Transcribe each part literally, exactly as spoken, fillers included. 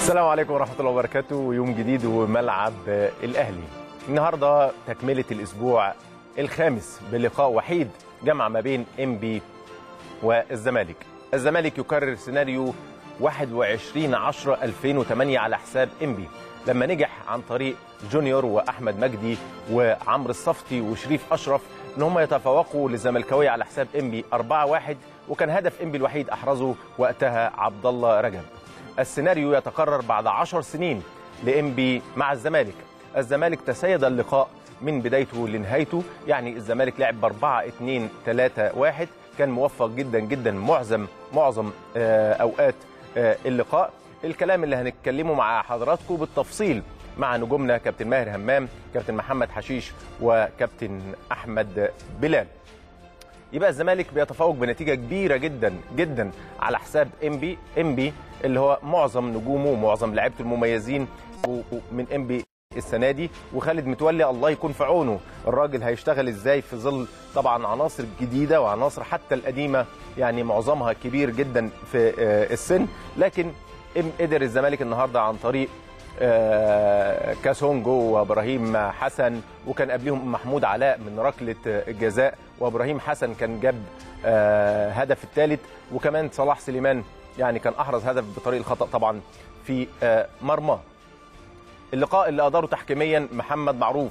السلام عليكم ورحمة الله وبركاته. يوم جديد وملعب الأهلي. النهاردة تكملة الأسبوع الخامس بلقاء وحيد جمع ما بين إنبي والزمالك. الزمالك يكرر سيناريو واحد وعشرين عشرة ألفين وثمانية على حساب إنبي لما نجح عن طريق جونيور وأحمد مجدي وعمرو الصفتي وشريف أشرف إن هم يتفوقوا للزملكاوية على حساب إنبي أربعة واحد، وكان هدف إنبي الوحيد أحرزه وقتها عبد الله رجب. السيناريو يتكرر بعد عشر سنين لإنبي مع الزمالك. الزمالك تسيد اللقاء من بدايته لنهايته، يعني الزمالك لعب بأربعة اتنين تلاتة واحد، كان موفق جدا جدا معظم معظم أوقات اللقاء. الكلام اللي هنتكلمه مع حضراتكم بالتفصيل مع نجومنا كابتن ماهر همام، كابتن محمد حشيش، وكابتن أحمد بلال. يبقى الزمالك بيتفوق بنتيجة كبيرة جدا جدا على حساب إنبي. إنبي اللي هو معظم نجومه ومعظم لعيبته المميزين من إنبي السنة دي، وخالد متولي الله يكون في عونه، الراجل هيشتغل ازاي في ظل طبعا عناصر جديدة وعناصر حتى القديمة يعني معظمها كبير جدا في السن، لكن قدر الزمالك النهارده عن طريق كاسونجو وابراهيم حسن، وكان قبلهم محمود علاء من ركله الجزاء، وابراهيم حسن كان جاب هدف الثالث، وكمان صلاح سليمان يعني كان احرز هدف بطريق الخطا طبعا في مرماه. اللقاء اللي اداره تحكيميا محمد معروف.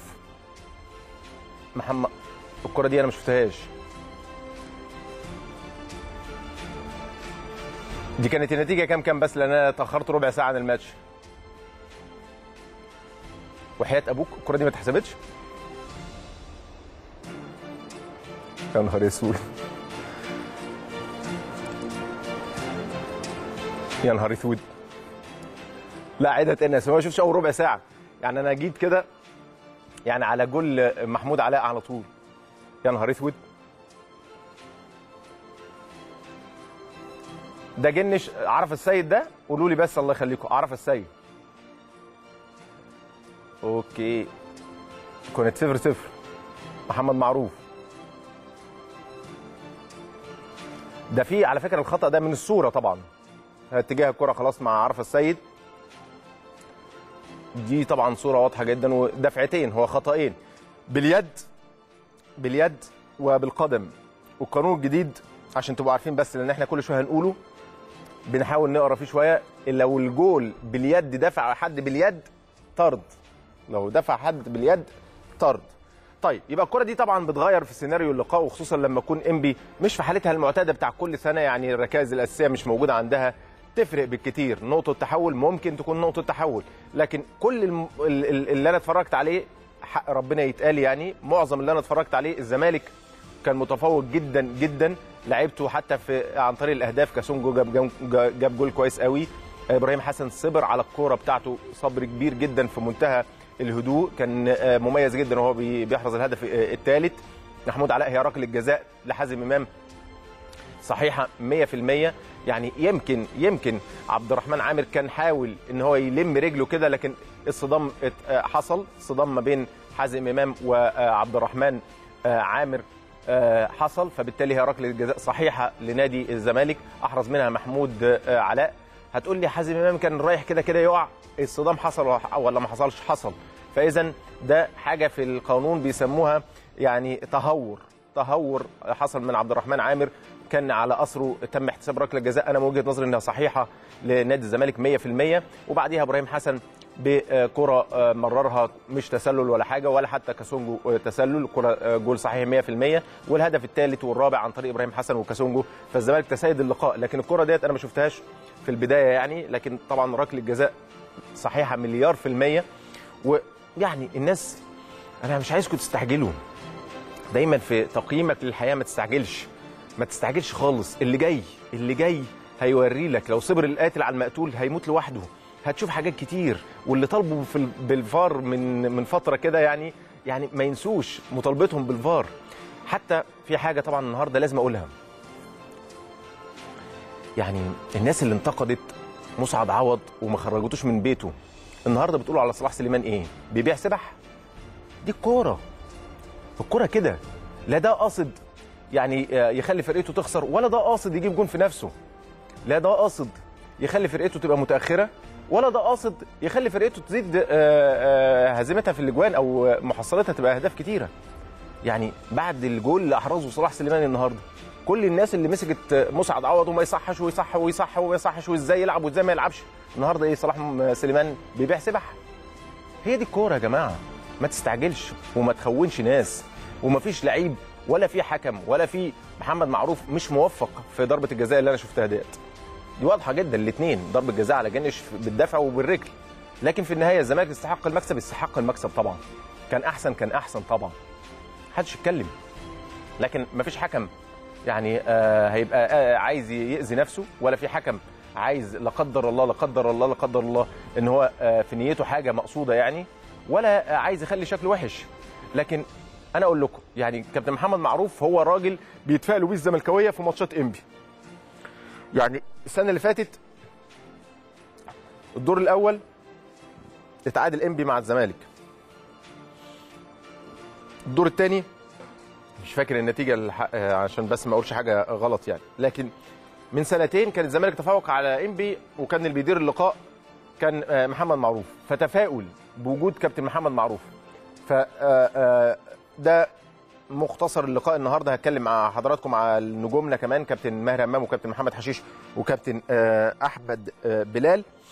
محمد الكره دي انا ما شفتهاش، دي كانت النتيجه كام كام بس لان انا اتاخرت ربع ساعه عن الماتش. وحياة ابوك الكره دي ما اتحسبتش. يا نهار اسود، يا نهار اسود. لا عيدها تاني، ما شفتش اول ربع ساعه، يعني انا جيت كده يعني على جول محمود علاء على طول. يا نهار اسود، ده جنش. عرف السيد ده؟ قولوا لي بس الله يخليكم. عرف السيد. اوكي، كانت صفر صفر. محمد معروف ده في على فكره الخطا ده من الصوره طبعا، اتجاه الكره خلاص مع عرف السيد، دي طبعا صوره واضحه جدا، ودفعتين هو خطأين باليد باليد وبالقدم. والقانون الجديد عشان تبقوا عارفين بس لان احنا كل شويه هنقوله بنحاول نقرا فيه شويه، لو الجول باليد دفع حد باليد طرد، لو دفع حد باليد طرد. طيب يبقى الكره دي طبعا بتغير في سيناريو اللقاء، وخصوصا لما يكون إنبي مش في حالتها المعتاده بتاع كل سنه، يعني الركائز الاساسيه مش موجوده عندها، تفرق بالكتير. نقطه تحول ممكن تكون نقطه تحول، لكن كل الم... اللي انا اتفرجت عليه حق ربنا يتقال، يعني معظم اللي انا اتفرجت عليه الزمالك كان متفوق جدا جدا، لعيبته حتى في عن طريق الاهداف. كاسونجو جاب جاب جول كويس قوي، ابراهيم حسن صبر على الكوره بتاعته صبر كبير جدا في منتهى الهدوء، كان مميز جدا وهو بيحرز الهدف الثالث. محمود علاء هي ركله الجزاء لحازم امام صحيحه مية في المية، يعني يمكن يمكن عبد الرحمن عامر كان حاول ان هو يلم رجله كده، لكن الصدام حصل، صدام ما بين حازم امام وعبد الرحمن عامر حصل، فبالتالي هي ركله الجزاء صحيحه لنادي الزمالك، احرز منها محمود علاء. هتقول لي حازم امام كان رايح كده كده يقع، الصدام حصل ولا ما حصلش؟ حصل. فاذا ده حاجه في القانون بيسموها يعني تهور، تهور حصل من عبد الرحمن عامر، كان على اثره تم احتساب ركله جزاء، انا من وجهه نظري انها صحيحه لنادي الزمالك مية في المية. وبعديها ابراهيم حسن بكره مررها مش تسلل ولا حاجه، ولا حتى كاسونجو تسلل، كره جول صحيح مية في المية، والهدف الثالث والرابع عن طريق ابراهيم حسن وكاسونجو، فالزمالك تسيد اللقاء. لكن الكره ديت انا ما شفتهاش في البدايه يعني، لكن طبعا ركله الجزاء صحيحه مليار في الميه. ويعني الناس انا مش عايزكم تستعجلوا، دايما في تقييمك للحياه ما تستعجلش، ما تستعجلش خالص. اللي جاي اللي جاي هيوري لك، لو صبر القاتل على المقتول هيموت لوحده، هتشوف حاجات كتير. واللي طالبوا في بالفار من من فتره كده يعني يعني ما ينسوش مطالبتهم بالفار. حتى في حاجه طبعا النهارده لازم اقولها، يعني الناس اللي انتقدت مسعد عوض وما خرجتوش من بيته النهارده بتقولوا على صلاح سليمان ايه؟ بيبيع سبح؟ دي الكوره، الكوره كده، لا ده قاصد يعني يخلي فرقته تخسر، ولا ده قاصد يجيب جون في نفسه، لا ده قاصد يخلي فرقته تبقى متاخره، ولا ده قاصد يخلي فرقته تزيد هزيمتها في الاجوان او محصلتها تبقى اهداف كتيره. يعني بعد الجول اللي احرزه صلاح سليماني النهارده، كل الناس اللي مسكت مسعد عوض وما يصحش ويصح ويصح وما يصحش وازاي يلعب وازاي ما يلعبش، النهارده ايه؟ صلاح سليمان بيبيع سبح. هي دي الكوره يا جماعه، ما تستعجلش وما تخونش ناس، وما فيش لعيب ولا في حكم ولا في محمد معروف مش موفق في ضربه الجزاء اللي انا شفتها ديت. دي واضحه جدا، الاثنين ضربه جزاء على جنش بالدفع وبالرجل، لكن في النهايه الزمالك استحق المكسب، استحق المكسب طبعا. كان احسن كان احسن طبعا، محدش يتكلم. لكن ما فيش حكم يعني آه هيبقى آه عايز يأذي نفسه، ولا في حكم عايز لا قدر الله لا قدر الله لا قدر الله ان هو آه في نيته حاجه مقصوده يعني، ولا آه عايز يخلي شكله وحش. لكن انا اقول لكم يعني كابتن محمد معروف هو راجل بيتفائلوا بيه الزملكاويه في ماتشات انبي. يعني السنه اللي فاتت الدور الاول اتعادل انبي مع الزمالك، الدور الثاني مش فاكر النتيجه عشان بس ما اقولش حاجه غلط يعني، لكن من سنتين كان الزمالك تفوق على انبي وكان اللي بيدير اللقاء كان محمد معروف، فتفاؤل بوجود كابتن محمد معروف. ف ده مختصر اللقاء النهارده. هتكلم مع حضراتكم على نجومنا كمان، كابتن ماهر همام وكابتن محمد حشيش وكابتن احمد بلال.